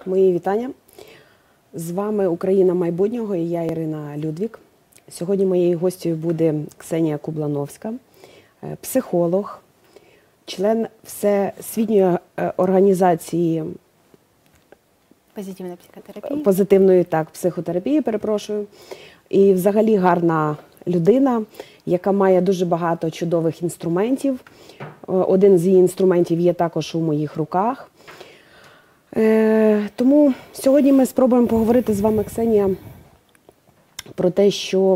Мої вітання. З вами Україна майбутнього і я Ірина Людвік. Сьогодні моєю гостею буде Ксенія Кублановська, психолог, член Всесвітньої організації позитивної психотерапії, перепрошую. І взагалі гарна людина, яка має дуже багато чудових інструментів. Один з її інструментів є також у моїх руках. Тому сьогодні ми спробуємо поговорити з вами, Ксенія, про те, що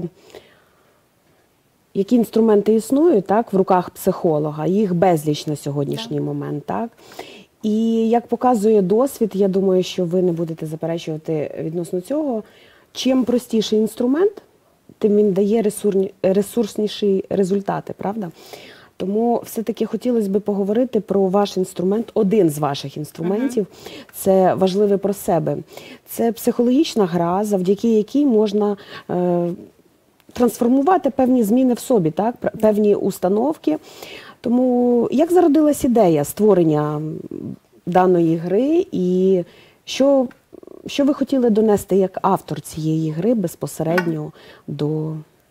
які інструменти існують в руках психолога, їх безліч на сьогоднішній момент. І як показує досвід, я думаю, що ви не будете заперечувати відносно цього, чим простіший інструмент, тим він дає ресурсніші результати, правда? Тому все-таки хотілося б поговорити про ваш інструмент, один з ваших інструментів, це важливе про себе. Це психологічна гра, завдяки якій можна трансформувати певні зміни в собі, певні установки. Тому як зародилась ідея створення даної гри і що ви хотіли донести як автор цієї гри безпосередньо до...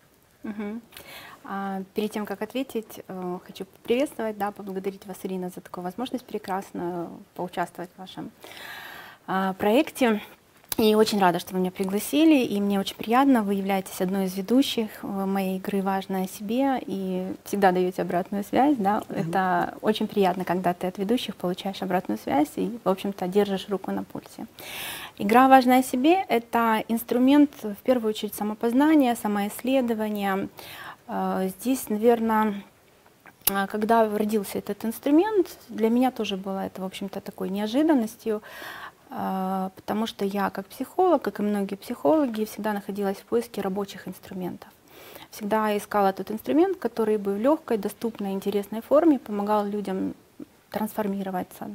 Перед тем, как ответить, хочу приветствовать, поблагодарить вас, Ирина, за такую возможность прекрасную поучаствовать в вашем проекте. И очень рада, что вы меня пригласили, и мне очень приятно, вы являетесь одной из ведущих моей игры «Важно о себе», и всегда даете обратную связь, Это очень приятно, когда ты от ведущих получаешь обратную связь и, в общем-то, держишь руку на пульсе. Игра «Важно о себе» — это инструмент, в первую очередь, самопознания, самоисследования. Здесь, наверное, когда родился этот инструмент, для меня тоже было это, в общем-то, такой неожиданностью, потому что я, как психолог, как и многие психологи, всегда находилась в поиске рабочих инструментов. Всегда искала тот инструмент, который бы в легкой, доступной, интересной форме помогал людям трансформироваться,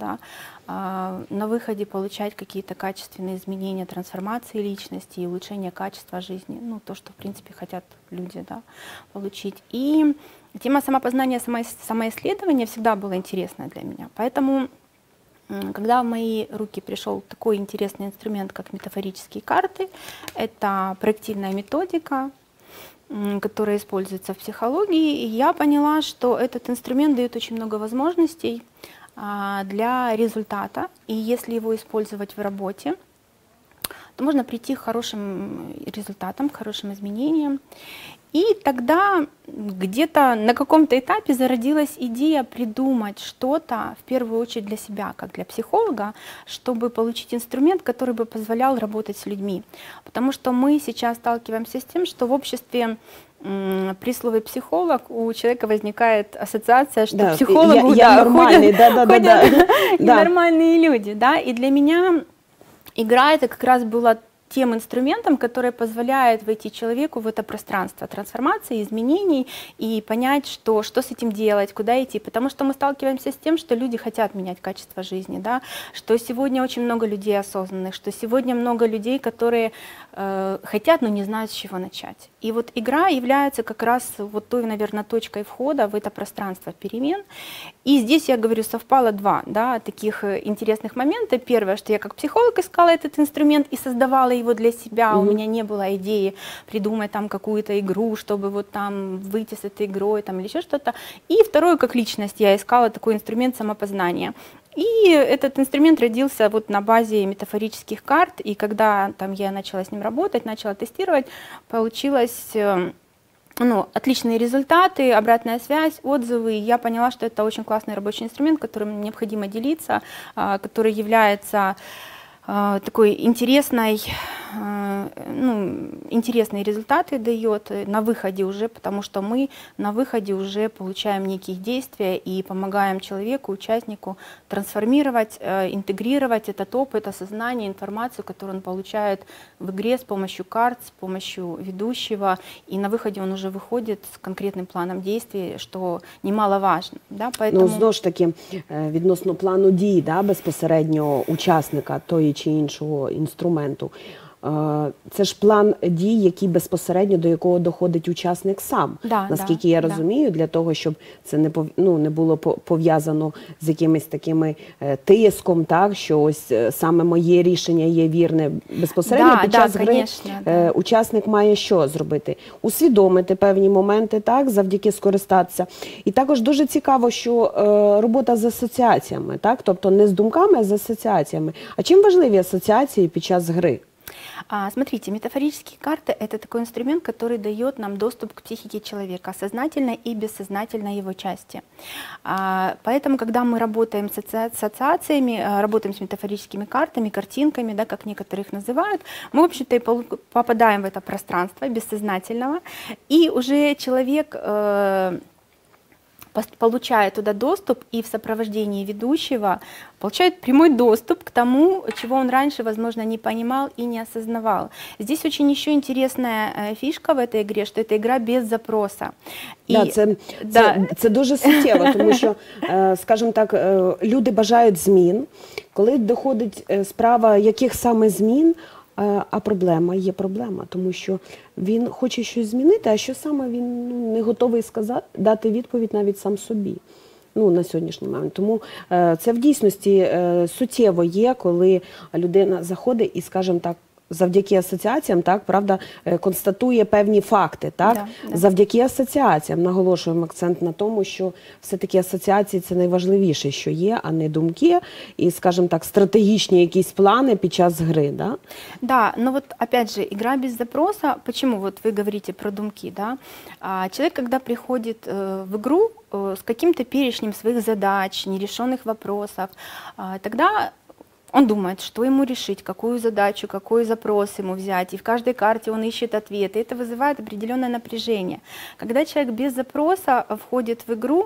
на выходе получать какие-то качественные изменения, трансформации личности и улучшение качества жизни, то, что, в принципе, хотят люди получить. И тема самопознания, самоисследования всегда была интересна для меня. Поэтому, когда в мои руки пришел такой интересный инструмент, как метафорические карты, это проективная методика, которая используется в психологии, и я поняла, что этот инструмент дает очень много возможностей для результата, и если его использовать в работе, то можно прийти к хорошим результатам, к хорошим изменениям. И тогда где-то на каком-то этапе зародилась идея придумать что-то, в первую очередь для себя, как для психолога, чтобы получить инструмент, который бы позволял работать с людьми. Потому что мы сейчас сталкиваемся с тем, что в обществе при слове «психолог» у человека возникает ассоциация, что психологу ходят нормальные люди. И для меня игра это как раз была тем инструментом, который позволяет войти человеку в это пространство трансформации, изменений и понять, что с этим делать, куда идти. Потому что мы сталкиваемся с тем, что люди хотят менять качество жизни, что сегодня очень много людей осознанных, что сегодня много людей, которые хотят, но не знают, с чего начать. И вот игра является как раз вот той, наверное, точкой входа в это пространство перемен. И здесь, я говорю, совпало два таких интересных момента. Первое, что я как психолог искала этот инструмент и создавала его для себя, у меня не было идеи придумать там какую-то игру, чтобы вот там выйти с этой игрой или еще что-то. И второе, как личность, я искала такой инструмент самопознания. И этот инструмент родился вот на базе метафорических карт, и когда я начала с ним работать, начала тестировать, получилось отличные результаты, обратная связь, отзывы. И я поняла, что это очень классный рабочий инструмент, которым необходимо делиться, который является такой интересные результаты дает на выходе уже, потому что мы на выходе уже получаем некие действия и помогаем человеку, участнику трансформировать, интегрировать этот опыт, осознание, информацию, которую он получает в игре с помощью карт, с помощью ведущего, и на выходе он уже выходит с конкретным планом действий, что немаловажно. Поэтому... знову ж таки, відносно плану дій, безпосередньо учасника тої чи іншого інструменту. це ж план дій, який безпосередньо до якого доходить учасник сам. Наскільки я розумію, для того, щоб це не було пов'язано з якимись такими тиском, так, що ось саме моє рішення є вірне. Безпосередньо під час гри учасник має що зробити? Усвідомити певні моменти, так, завдяки скористатися. І також дуже цікаво, що робота з асоціаціями, так, тобто не з думками, а з асоціаціями. А чим важливі асоціації під час гри? Смотрите, метафорические карты — это такой инструмент, который дает нам доступ к психике человека, сознательной и бессознательной его части. Поэтому, когда мы работаем с ассоциациями, работаем с метафорическими картами, картинками, да, как некоторые их называют, мы, в общем-то, и попадаем в это пространство бессознательного, и уже человек получая туда доступ и в сопровождении ведущего получает прямой доступ к тому, чего он раньше, возможно, не понимал и не осознавал. Здесь очень еще интересная фишка в этой игре, что это игра без запроса. Це дуже суттєво, тому що, скажімо так, люди бажають змін. Коли доходить справа яких саме змін, а проблема є проблема, тому що він хоче щось змінити, а що саме він не готовий дати відповідь навіть сам собі. На сьогоднішній момент. Тому це в дійсності суттєво є, коли людина заходить і, скажімо так, завдяки асоціаціям, так, правда, констатує певні факти, так? Завдяки асоціаціям наголошуємо акцент на тому, що все-таки асоціації – це найважливіше, що є, а не думки і, скажімо так, стратегічні якісь плани під час гри, да? Да, но вот опять же, игра без запроса, почему вот вы говорите про думки, да? Человек, когда приходит в игру с каким-то перечнем своих задач, нерешенных вопросов, тогда он думает, что ему решить, какую задачу, какой запрос ему взять, и в каждой карте он ищет ответы. Это вызывает определенное напряжение. Когда человек без запроса входит в игру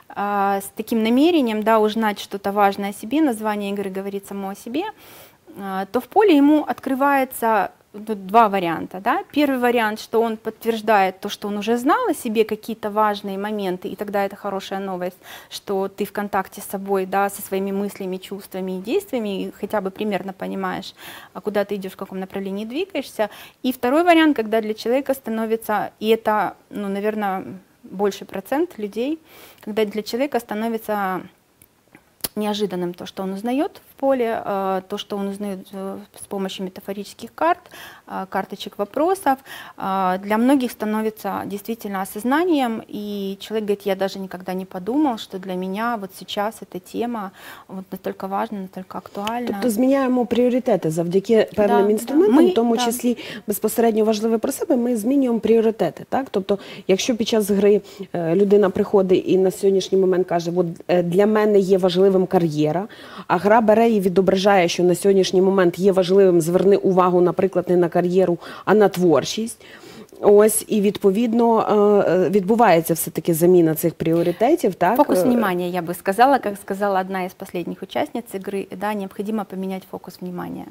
с таким намерением, да, узнать что-то важное о себе, название игры говорит само о себе, то в поле ему открывается два варианта. Да? Первый вариант, что он подтверждает то, что он уже знал о себе, какие-то важные моменты, и тогда это хорошая новость, что ты в контакте с собой, да, со своими мыслями, чувствами и действиями, и хотя бы примерно понимаешь, куда ты идешь, в каком направлении двигаешься. И второй вариант, когда для человека становится, и это, наверное, больше процент людей, когда для человека становится неожиданным то, что он узнает в поле, то, что он узнает с помощью метафорических карт, карточек вопросов, для многих становится действительно осознанием, и человек говорит, я даже никогда не подумал, что для меня вот сейчас эта тема вот настолько важна, настолько актуальна. Тобто зміняємо пріоритети завдяки певним інструментам, в тому числі безпосередньо важливе про себе, ми змінюємо пріоритети. Так? Тобто, якщо під час гри людина приходить і на сьогоднішній момент каже, от для мене є важливим кар'єра, а гра бере і відображає, що на сьогоднішній момент є важливим, зверни увагу, наприклад, не на кар'єру, а на творчість. Ось, і відповідно відбувається все-таки заміна цих пріоритетів. Так? Фокус внимания, я бы сказала, как сказала одна из последних участниц игры, да, необходимо поменять фокус внимания.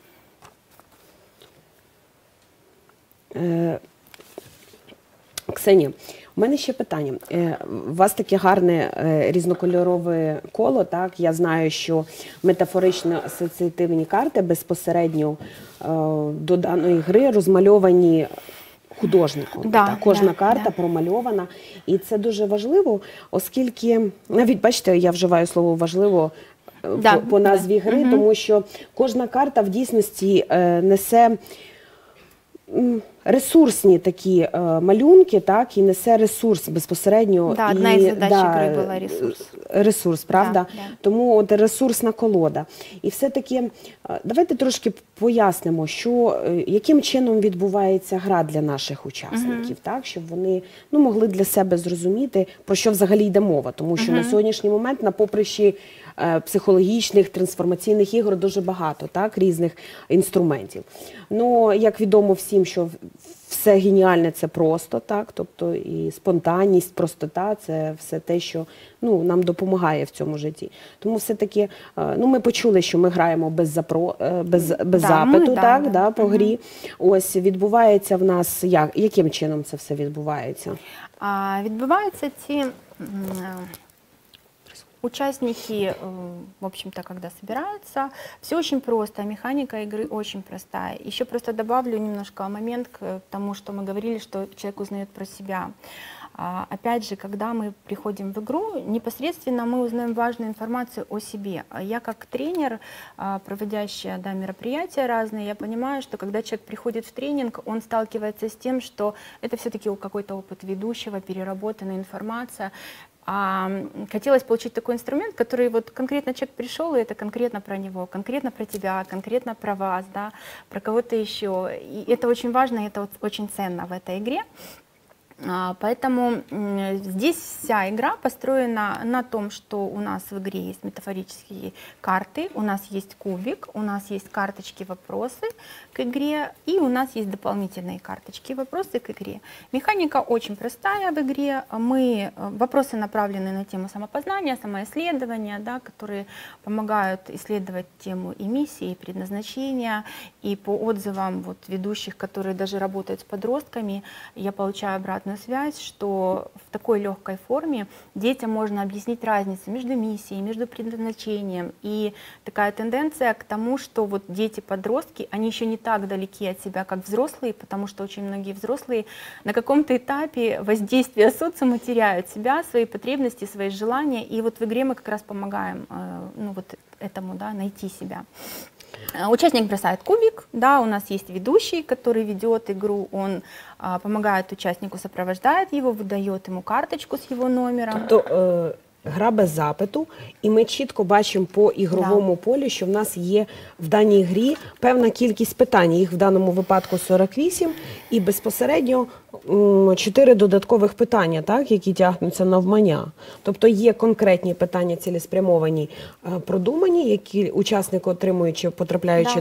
Ксенія, у мене ще питання. У вас таке гарне різнокольорове коло, так? Я знаю, що метафорично-асоціативні карти безпосередньо до даної гри розмальовані художником. Кожна карта промальована. І це дуже важливо, оскільки, навіть, бачите, я вживаю слово «важливо» по назві гри, тому що кожна карта в дійсності несе ресурсні такі малюнки, так, і несе ресурс безпосередньо. Да, одна із задач гри була ресурс. Ресурс, правда? Тому от ресурсна колода. І все-таки давайте трошки пояснимо, яким чином відбувається гра для наших учасників, так, щоб вони могли для себе зрозуміти, про що взагалі йде мова. Тому що на сьогоднішній момент на поприщі психологічних, трансформаційних ігор дуже багато, так, різних інструментів. Ну, як відомо всім, що все геніальне – це просто, так, тобто і спонтанність, простота – це все те, що нам допомагає в цьому житті. Тому все-таки, ми почули, що ми граємо без запиту, так, по грі. Ось, відбувається в нас, яким чином це все відбувається? Відбуваються ці... Участники, в общем-то, когда собираются, все очень просто, механика игры очень простая. Еще просто добавлю немножко момент к тому, что мы говорили, что человек узнает про себя. Опять же, когда мы приходим в игру, непосредственно мы узнаем важную информацию о себе. Я как тренер, проводящая мероприятия разные, я понимаю, что когда человек приходит в тренинг, он сталкивается с тем, что это все-таки какой-то опыт ведущего, переработанная информация. Хотелось получить такой инструмент, который вот конкретно человек пришел, и это конкретно про него, конкретно про тебя, конкретно про вас, да, про кого-то еще. И это очень важно, и это вот очень ценно в этой игре. Поэтому здесь вся игра построена на том, что у нас в игре есть метафорические карты, у нас есть кубик, у нас есть карточки-вопросы к игре, и у нас есть дополнительные карточки-вопросы к игре. Механика очень простая в игре. Вопросы направлены на тему самопознания, самоисследования, да, которые помогают исследовать тему и миссии, и предназначения. И по отзывам вот, ведущих, которые даже работают с подростками, я получаю обратную связь, что в такой легкой форме детям можно объяснить разницу между миссией, между предназначением. И такая тенденция к тому, что вот дети-подростки, они еще не так далеки от себя, как взрослые, потому что очень многие взрослые на каком-то этапе воздействия социума теряют себя, свои потребности, свои желания. И вот в игре мы как раз помогаем вот этому, да, найти себя. Участник бросает кубик, да, у нас есть ведущий, который ведет игру, он помогает участнику, сопровождает его, выдает ему карточку з його номером. Тобто гра без запиту, і ми чітко бачимо по ігровому полі, що в нас є в даній грі певна кількість питань, їх в даному випадку 48, і безпосередньо 4 додаткових питання, так, які тягнуться навмання. Тобто є конкретні питання, цілеспрямовані, продумані, які учасник отримуючи, потрапляючи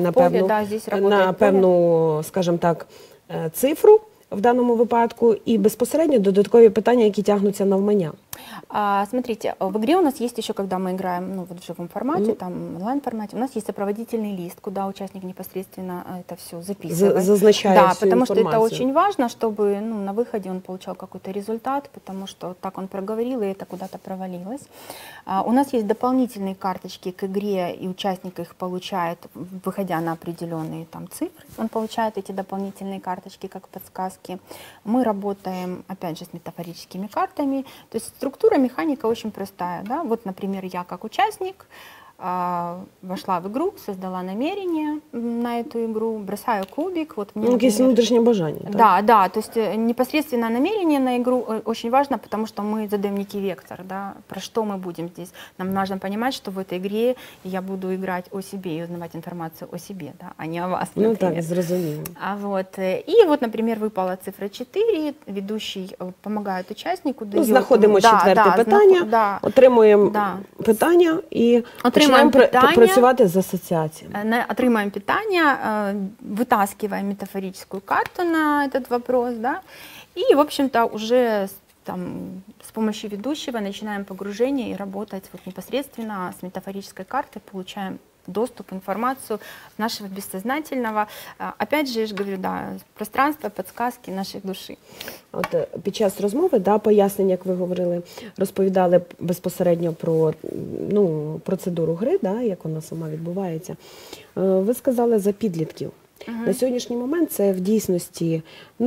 на певну, скажімо так, цифру в даному випадку, і безпосередньо додаткові питання, які тягнуться навмання. Смотрите, в игре у нас есть еще, когда мы играем вот в живом формате, там онлайн-формате, у нас есть сопроводительный лист, куда участник непосредственно это все записывает. Зазначает да, всю потому информацию. что это очень важно, чтобы на выходе он получал какой-то результат, потому что так он проговорил, и это куда-то провалилось. У нас есть дополнительные карточки к игре, и участник их получает, выходя на определенные там цифры. Он получает эти дополнительные карточки как подсказки. Мы работаем, опять же, с метафорическими картами. То есть структура, механика очень простая. Да? Вот, например, я как участник вошла в игру, создала намерение на эту игру, бросаю кубик. Вот мне, якесь внутрішнє бажання. Да, да, то есть непосредственно намерение на игру очень важно, потому что мы задаем некий вектор, да, про что мы будем здесь. Нам важно понимать, что в этой игре я буду играть о себе и узнавать информацию о себе, да, а не о вас, например. Ну так, зрозуміло. И вот, например, выпала цифра 4, ведущий помогает участнику. Знаходимо четверте питання, отримуємо питання і починаємо працювати з асоціаціями. Отримаем питание, вытаскиваем метафорическую карту на этот вопрос, да, и, в общем-то, уже с помощью ведущего начинаем погружение и работать вот непосредственно с метафорической картой, получаем доступ, информацию нашего бессознательного. Опять же, я же говорю, да, пространство, подсказки нашей душі. От під час розмови, пояснення, як ви говорили, розповідали безпосередньо про процедуру гри, як вона сама відбувається. Ви сказали за підлітків. На сьогоднішній момент це в дійсності,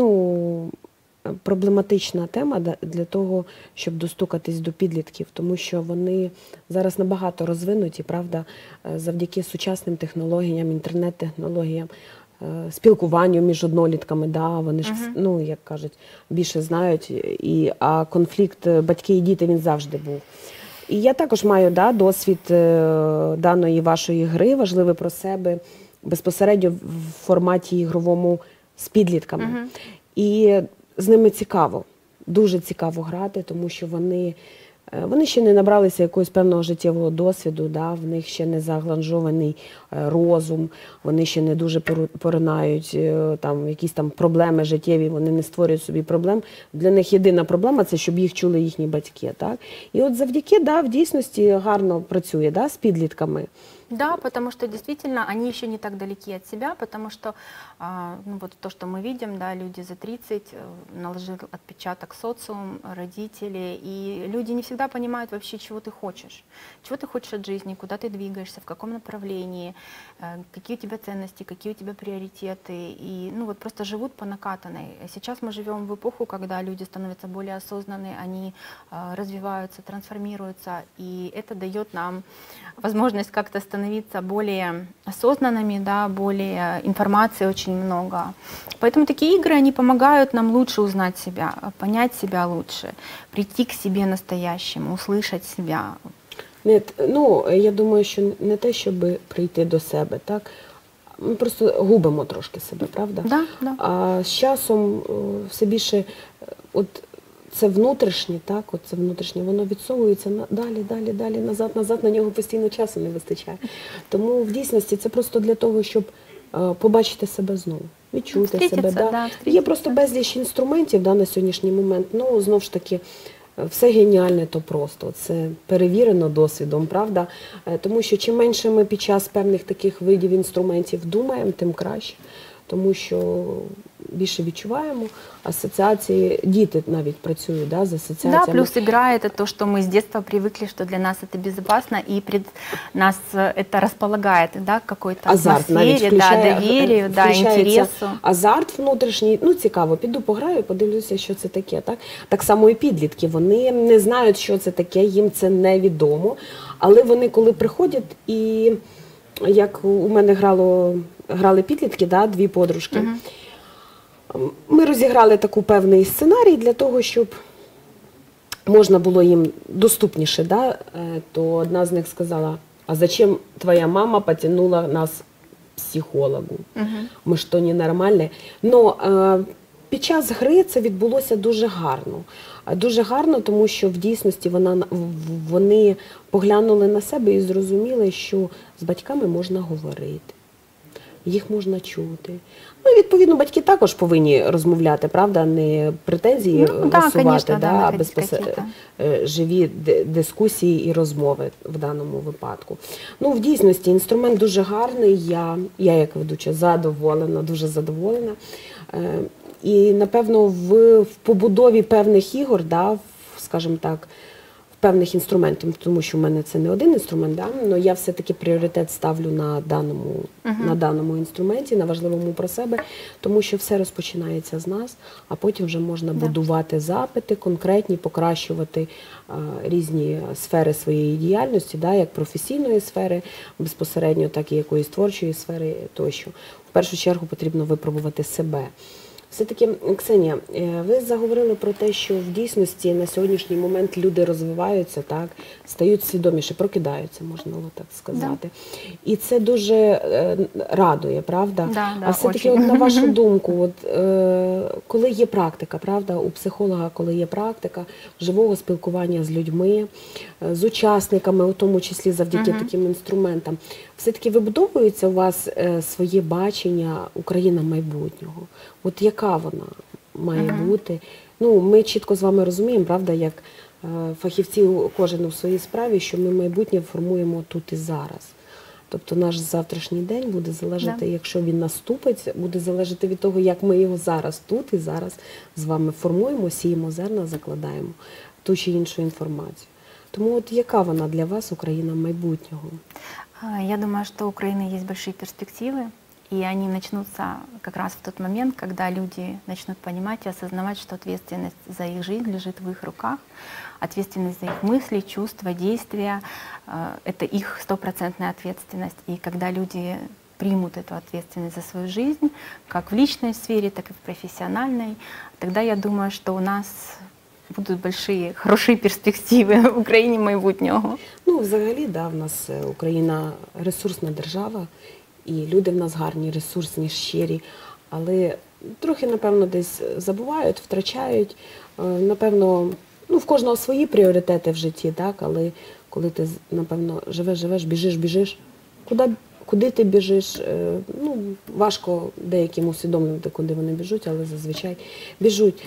проблематична тема для того, щоб достукатись до підлітків, тому що вони зараз набагато розвинуті, правда, завдяки сучасним технологіям, інтернет-технологіям, спілкуванню між однолітками, вони ж, як кажуть, більше знають, а конфлікт батьки і діти, він завжди був. І я також маю досвід даної вашої гри, важливий про себе, безпосередньо в форматі ігровому з підлітками. І з ними цікаво, дуже цікаво грати, тому що вони ще не набралися якогось певного життєвого досвіду, в них ще не загланжований розум, вони ще не дуже поринають якісь проблеми життєві, вони не створюють собі проблем. Для них єдина проблема – це щоб їх чули їхні батьки. Так? І от завдяки, в дійсності гарно працює з підлітками. Да, потому что действительно они еще не так далеки от себя, потому что вот то, что мы видим, люди за 30, наложил отпечаток социум, родители, и люди не всегда всегда понимают вообще, чего ты хочешь от жизни, куда ты двигаешься, в каком направлении, какие у тебя ценности, какие у тебя приоритеты, и ну вот просто живут по накатанной. Сейчас мы живем в эпоху, когда люди становятся более осознанны, они развиваются, трансформируются, и это дает нам возможность как-то становиться более осознанными, да, более информации очень много. Поэтому такие игры, они помогают нам лучше узнать себя, понять себя лучше, прийти к себе настоящему, услышать себя. Нет, ну, я думаю, що не те, щоб прийти до себе, так? Ми просто губимо трошки себе, правда? Да, да. А з часом все більше, от це внутрішнє, так, от це внутрішнє, воно відсовується далі, назад, на нього постійно часу не вистачає. Тому в дійсності це просто для того, щоб побачити себе знову, відчути себе. Да. Є просто безліч інструментів, да, на сьогоднішній момент, ну, знову ж таки, все геніальне, то просто. Це перевірено досвідом, правда? Тому що чим менше ми під час певних таких видів інструментів думаємо, тим краще. Тому що більше відчуваємо, асоціації, діти навіть працюють, да, з асоціаціями. Да, плюс игра – это то, что мы с детства привыкли, что для нас это безопасно, и нас это располагает, да, к какой-то атмосфере, да, доверию, да, интересу. Азарт внутрішній, ну цікаво, піду пограю, подивлюся, що це таке. Так само і підлітки, вони не знають, що це таке, їм це невідомо, але вони коли приходять і, як у мене грали підлітки, да, дві подружки, ми розіграли таку певний сценарій для того, щоб можна було їм доступніше, да, то одна з них сказала, а зачем твоя мама потянула нас к психологу? Ми ж то ненормальні. Но під час гри це відбулося дуже гарно. Дуже гарно, тому що в дійсності вони поглянули на себе і зрозуміли, що з батьками можна говорити. Їх можна чути. Ну, відповідно, батьки також повинні розмовляти, правда, не претензії висувати, конечно, а живі дискусії і розмови в даному випадку. Ну, в дійсності, інструмент дуже гарний, я як ведуча задоволена, дуже задоволена. І, напевно, в побудові певних ігор, да, скажімо так, певних інструментів, тому що в мене це не один інструмент, да, але я все-таки пріоритет ставлю на даному інструменті, на важливому про себе, тому що все розпочинається з нас, а потім вже можна будувати запити конкретні, покращувати різні сфери своєї діяльності, да, як професійної сфери безпосередньо, так і якоїсь творчої сфери тощо. В першу чергу потрібно випробувати себе. Все-таки, Ксенія, ви заговорили про те, що в дійсності на сьогоднішній момент люди розвиваються, так, стають свідоміше, прокидаються, можна так сказати. Да. І це дуже радує, правда? Да, а все-таки, на вашу думку, коли є практика, правда, у психолога, коли є практика живого спілкування з людьми, з учасниками, у тому числі завдяки таким інструментам, все-таки вибудовується у вас своє бачення України майбутнього? От яка вона має бути? Ну, ми чітко з вами розуміємо, правда, як фахівці кожен у своїй справі, що ми майбутнє формуємо тут і зараз. Тобто наш завтрашній день буде залежати, якщо він наступить, буде залежати від того, як ми його зараз тут і зараз з вами формуємо, сіємо зерна, закладаємо ту чи іншу інформацію. Тому от яка вона для вас, Україна майбутнього? Я думаю, что у Украины есть большие перспективы, и они начнутся как раз в тот момент, когда люди начнут понимать и осознавать, что ответственность за их жизнь лежит в их руках, ответственность за их мысли, чувства, действия — это их стопроцентная ответственность. И когда люди примут эту ответственность за свою жизнь, как в личной сфере, так и в профессиональной, тогда я думаю, что у нас будуть больші, хороші перспективи в Україні майбутнього. Ну, взагалі, да, в нас Україна ресурсна держава, і люди в нас гарні, ресурсні, щирі, але трохи, напевно, десь забувають, втрачають, напевно, ну, в кожного свої пріоритети в житті, так, але коли ти, напевно, живеш, біжиш, куди ти біжиш, ну, важко деяким усвідомити, куди вони біжуть, але зазвичай біжуть.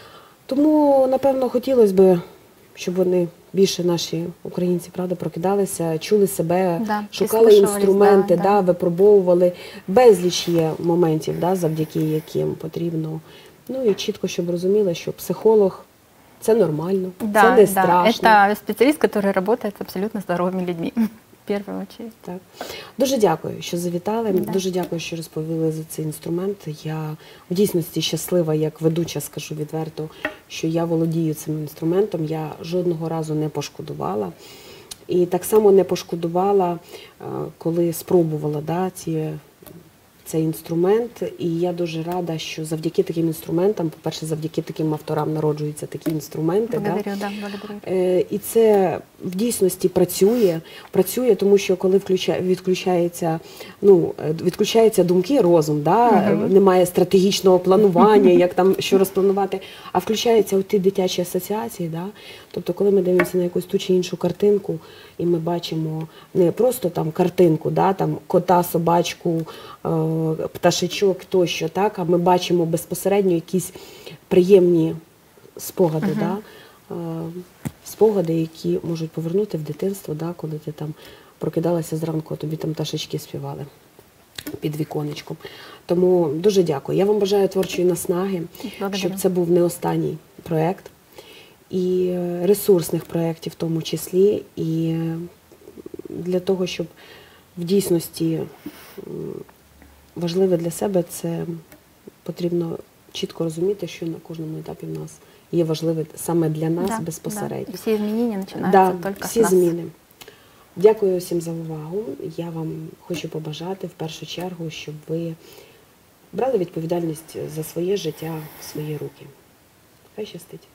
Тому, напевно, хотілося б, щоб вони більше, наші українці, правда, прокидалися, чули себе, шукали інструменти, випробовували. Безліч є моментів, завдяки яким потрібно. Ну і чітко, щоб розуміли, що психолог – це нормально, це Да, не да, страшно. это специалист, который работает с абсолютно здоровыми людьми, в первую очередь. Так. Дуже дякую, що завітали. Да. Дуже дякую, що розповіли за цей інструмент. Я в дійсності щаслива, як ведуча, скажу відверто, що я володію цим інструментом. Я жодного разу не пошкодувала. І так само не пошкодувала, коли спробувала цей інструмент. І я дуже рада, що завдяки таким інструментам, по-перше, завдяки таким авторам народжуються такі інструменти. Благодарю, да, благодарю. І це в дійсності працює, тому що коли відключаються думки, розум, немає стратегічного планування, як там що розпланувати, а включаються ті дитячі асоціації. Тобто, коли ми дивимося на якусь ту чи іншу картинку, і ми бачимо не просто там картинку, там кота, собачку, пташечок тощо, а ми бачимо безпосередньо якісь приємні спогади, спогади, які можуть повернути в дитинство, коли ти там прокидалася зранку, а тобі там пташечки співали під віконечком. Тому дуже дякую. Я вам бажаю творчої наснаги, Благодарю. щоб це був не останній проєкт, і ресурсних проєктів в тому числі, і для того, щоб в дійсності важливе для себе, це потрібно чітко розуміти, що на кожному етапі в нас є важливе саме для нас Да, безпосередньо. да. І всі зміни починаються тільки всі з нас. зміни. Дякую всім за увагу. Я вам хочу побажати в першу чергу, щоб ви брали відповідальність за своє життя в свої руки. Хай щастить.